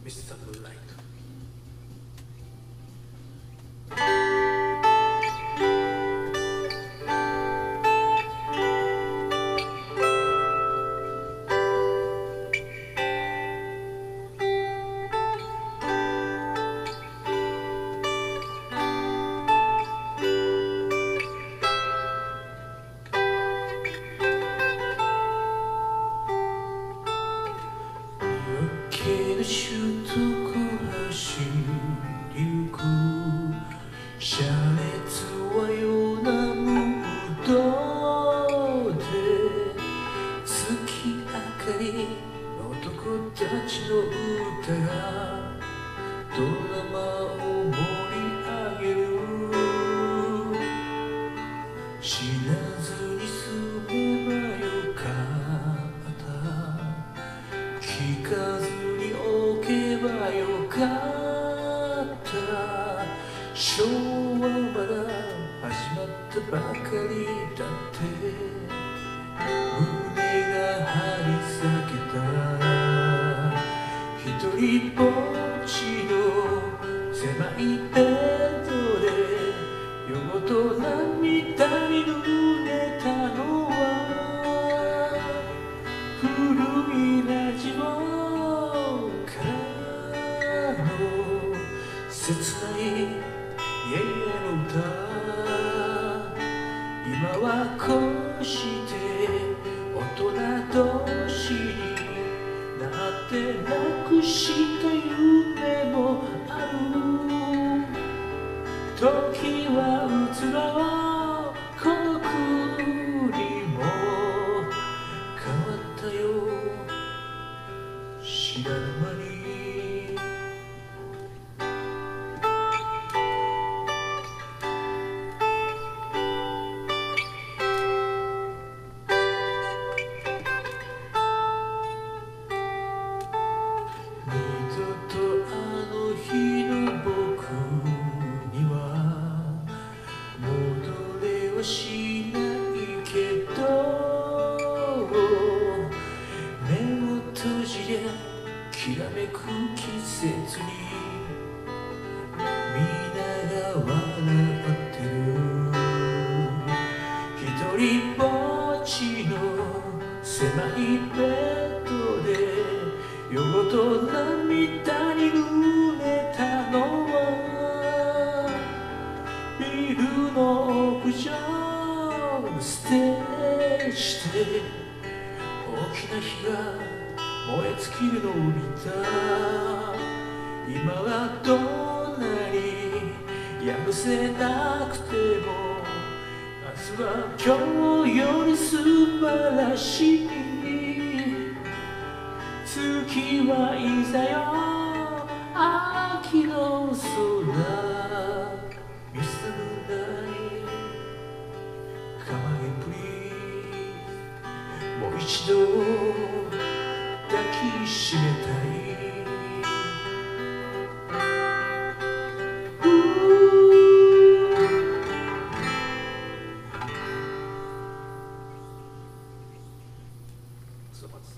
Mr. Moonlight.首都高走りゆく車列は夜なムードで月明かり男たちの歌がドラマを盛り上げる知らずに済めばよかった聞かず置けばよかった昭和まだ始まったばかりだって胸が張り裂けた一人ぼっちの狭いベッドで夜ごと涙に濡れたのは古いラジオ切ない家の歌今はこうして大人同士になってなくした夢もある時は移ろうこの国も変わったよ知らぬ間にしないけど目を閉じりゃきらめく季節にみんなが笑ってる一人ぼっちの狭いベッドで夜ごと涙に濡れたのはビルの屋上ステージで大きな火が燃え尽きるのを見た今はどんなにやるせなくても明日は今日より素晴らしい月はいざよ秋の空もう一度抱きしめたいそうです